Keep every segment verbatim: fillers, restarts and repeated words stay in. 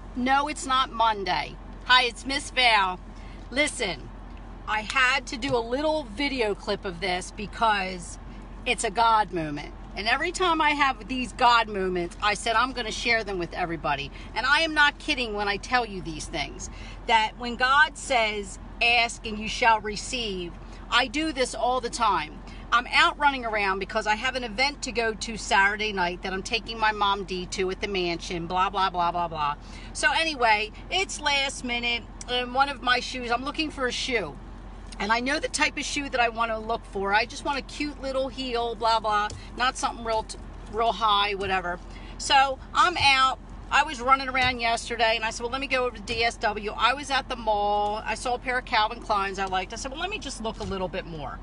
No, it's not Monday. Hi, it's Miss Val. Listen, I had to do a little video clip of this because it's a God moment. And every time I have these God moments, I said I'm going to share them with everybody. And I am not kidding when I tell you these things. That when God says, ask and you shall receive, I do this all the time. I'm out running around because I have an event to go to Saturday night that I'm taking my mom Dee to at the mansion, blah, blah, blah, blah, blah. So anyway, it's last minute, and one of my shoes, I'm looking for a shoe. And I know the type of shoe that I want to look for. I just want a cute little heel, blah, blah, not something real, real high, whatever. So I'm out. I was running around yesterday, and I said, well, let me go over to D S W. I was at the mall. I saw a pair of Calvin Kleins I liked. I said, well, let me just look a little bit more.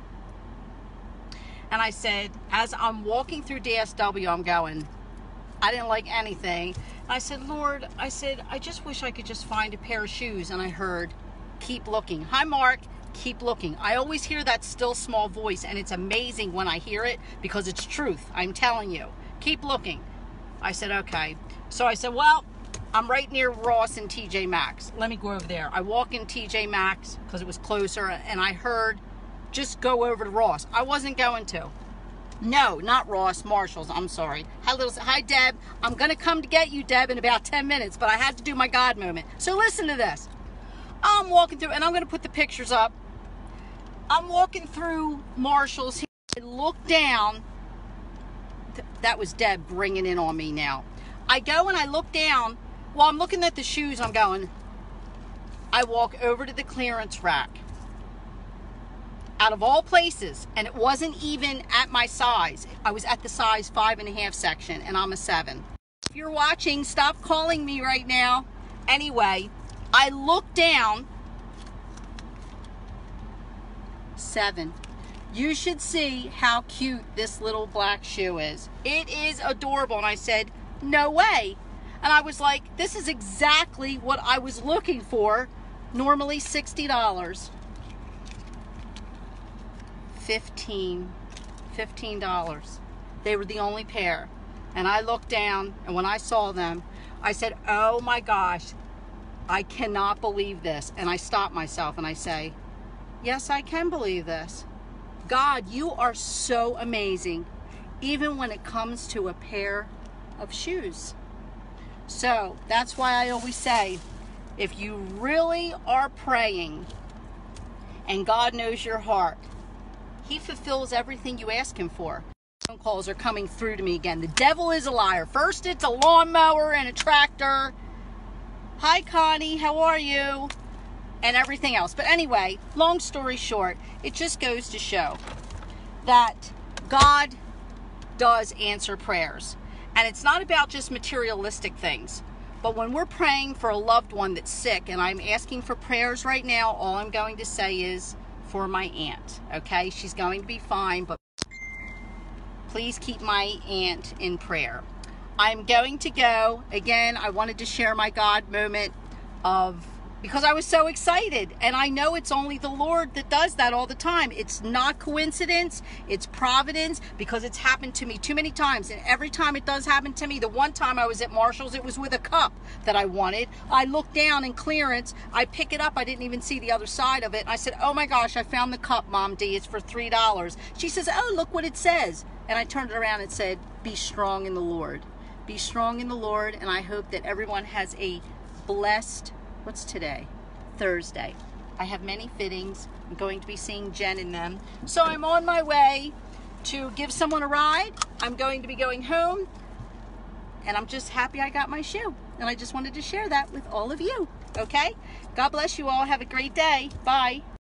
And I said, as I'm walking through D S W, I'm going, I didn't like anything. And I said, Lord, I said, I just wish I could just find a pair of shoes. And I heard, keep looking. Hi, Mark. Keep looking. I always hear that still small voice, and it's amazing when I hear it because it's truth. I'm telling you. Keep looking. I said, okay. So I said, well, I'm right near Ross and T J Maxx. Let me go over there. I walk in T J Maxx because it was closer, and I heard, just go over to Ross. I wasn't going to. No, not Ross, Marshall's. I'm sorry. Hi, little, hi, Deb. I'm going to come to get you, Deb, in about ten minutes, but I had to do my God moment. So listen to this. I'm walking through, and I'm going to put the pictures up. I'm walking through Marshall's here and look down. That was Deb bringing in on me now. I go and I look down. While I'm looking at the shoes, I'm going, I walk over to the clearance rack. Out of all places, and it wasn't even at my size. I was at the size five and a half section, and I'm a seven. If you're watching, stop calling me right now. Anyway, I look down, seven. You should see how cute this little black shoe is. It is adorable, and I said, no way. And I was like, this is exactly what I was looking for. Normally sixty dollars. fifteen dollars. They were the only pair. And I looked down, and when I saw them, I said, oh my gosh, I cannot believe this. And I stopped myself and I say, yes, I can believe this. God, you are so amazing, even when it comes to a pair of shoes. So that's why I always say, if you really are praying and God knows your heart, He fulfills everything you ask Him for. Phone calls are coming through to me again. The devil is a liar. First it's a lawnmower and a tractor. Hi, Connie, how are you? And everything else. But anyway, long story short, it just goes to show that God does answer prayers. And it's not about just materialistic things. But when we're praying for a loved one that's sick, and I'm asking for prayers right now, all I'm going to say is for my aunt, okay? She's going to be fine, but please keep my aunt in prayer. I'm going to go. Again, I wanted to share my God moment of, because I was so excited, and I know it's only the Lord that does that all the time. It's not coincidence, it's providence, because it's happened to me too many times, and every time it does happen to me, the one time I was at Marshall's, it was with a cup that I wanted. I looked down in clearance, I pick it up, I didn't even see the other side of it, and I said, oh my gosh, I found the cup, Mom Dee, it's for three dollars. She says, oh, look what it says. And I turned it around and said, be strong in the Lord. Be strong in the Lord, and I hope that everyone has a blessed, what's today? Thursday. I have many fittings. I'm going to be seeing Jen in them. So I'm on my way to give someone a ride. I'm going to be going home, and I'm just happy I got my shoe. And I just wanted to share that with all of you, okay? God bless you all. Have a great day. Bye.